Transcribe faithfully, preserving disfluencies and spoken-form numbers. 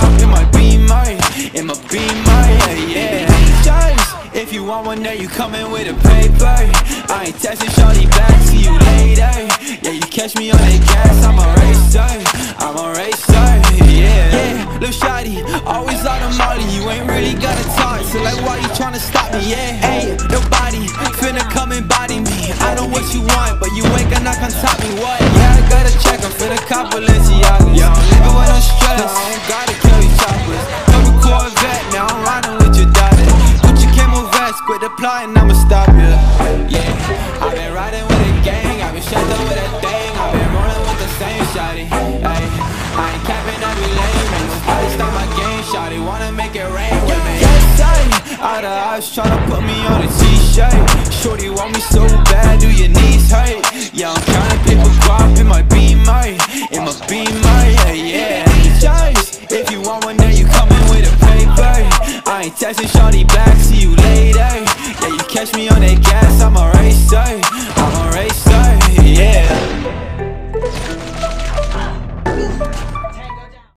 guap in my Beamer, in my Beamer, yeah, yeah. Just, if you want one day, you coming with a paper. I ain't texting shawty back, see you later. Yeah, you catch me on that gas, I'm a racer, I'm a racer, yeah. Yeah, lil' shawty, always on the molly. You ain't really gotta talk, so like why you tryna stop me, yeah. Hey, nobody finna come and body me. I know what you want, but you ain't gonna come top me, what? Yeah, I gotta check, I'm finna cop Balenciagas. Yo, nigga, when I'm stressed, I don't gotta kill these choppers. Double Corvette, now I'm riding with your daughter. Put your camo vest, quit applying, I'ma stop you. Yeah, I've been riding with a gang, I've been shut up with a thing. I've been rolling with the same shawty. Ay, I ain't capping, I be lame. Ain't nobody stop my game, shawty. Wanna make it rain with me. Yes, I out of eyes tryna put me on a t-shirt. Shorty want me so bad, do your knees hurt? Yeah, I'm counting paper guap in my Beamer, in my Beamer, yeah, yeah. Just, if you want one day, you coming with a paper. I ain't texting shawty back, see you later. Yeah, you catch me on that gas, I'm a racer,